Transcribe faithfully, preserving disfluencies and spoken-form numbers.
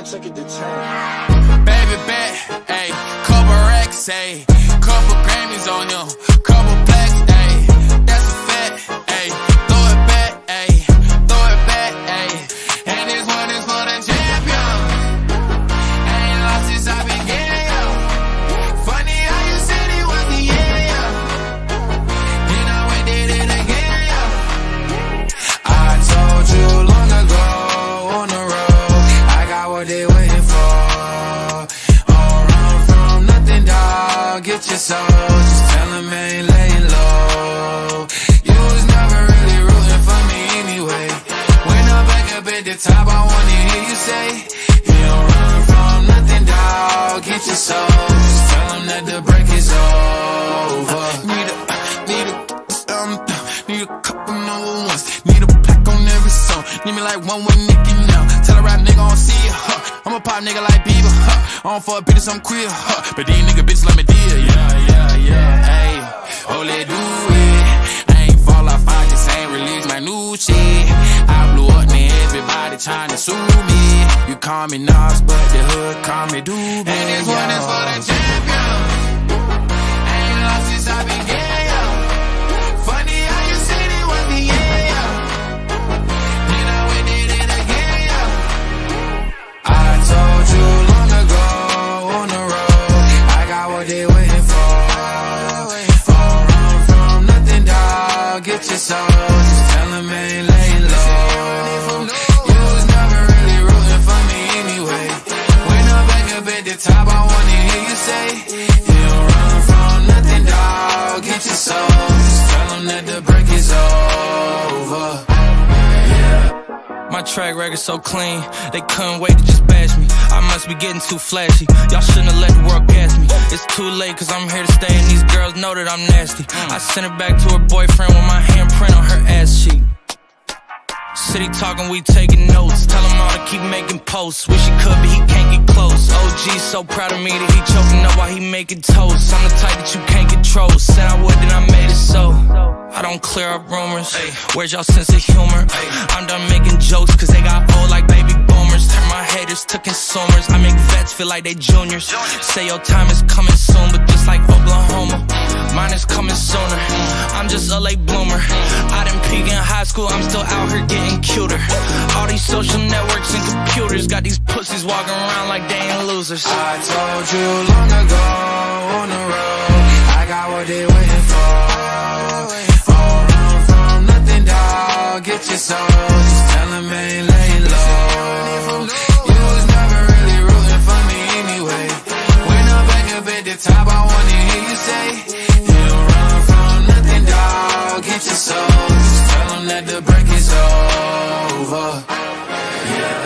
Take it to ten. Baby bet, ayy, couple racks, ayy, couple Grammys on him, couple plaques, ayy, that's a fact, ayy, throw it back, ayy, throw it back, ayy, and this one is for the champion. Ain't lost since I began, yo. Funny how you said it was the end, yo. You know we did it again, yo. I told you long ago on the road, I got what they waiting for. Get your soul, just tell him I ain't laying low. You was never really rooting for me anyway. When I'm back up at the top, I wanna hear you say, you don't run from nothing, dawg. Get your soul, just tell him that the break is over. Need a, need a, um, need a couple number ones. Need a plaque on every song. Need me like one with Nicky now. Tell a rap nigga I don't see it, huh. I'm a pop nigga like Bieber, huh. I don't fuck bitches, I'm queer, huh. But these nigga bitches let me deal, yeah, yeah, yeah, ayy. Oh, let do it. I ain't fall off, I just ain't release my new shit. I blew up, man, everybody tryna sue me. You call me Nas, but the hood call me Doobie. And this one is for the champion. Ain't lost since I began, yo. Funny how you said it was the end, yo. You know we did it again, yo. I told you long ago on the road, I got what they waiting for. Don't run from nothing, dawg. Get your soul, just tell him I ain't laying low. You was never really rooting for me anyway. When I'm back up at the top, I wanna hear you say, you don't run from nothing, dawg. Get your soul, just tell him that the break is over. My track record so clean, they couldn't wait to just bash me. I must be getting too flashy, y'all shouldn't have let the world gas me. It's too late cause I'm here to stay and these girls know that I'm nasty. I sent her back to her boyfriend with my handprint on her ass cheek. City talking, we taking notes. Tell him all to keep making posts. Wish he could, but he can't get close. O G's so proud of me that he choking up while he making toast. I'm the type that you can't control. Said I would, then I made it so. I don't clear up rumors. Where's y'all sense of humor? I'm done making jokes cause they got old like baby boomers. Turn my haters to consumers. I make vets feel like they juniors. Say your time is coming soon, but just like Oklahoma, mine is coming sooner. I'm just a late bloomer. I didn't peak in high school, I'm still out here getting cuter. All these social networks and computers got these pussies walking around like they ain't losers. I told you long ago on the road, I got what they waiting for. Don't run from nothing, dawg. Get your soul, just tell him I ain't laying low. You was never really rooting for me anyway. When I'm back up at the top, I wanna hear you say, you don't run from nothing, dawg. Get your soul, just tell him that the break is over. Yeah.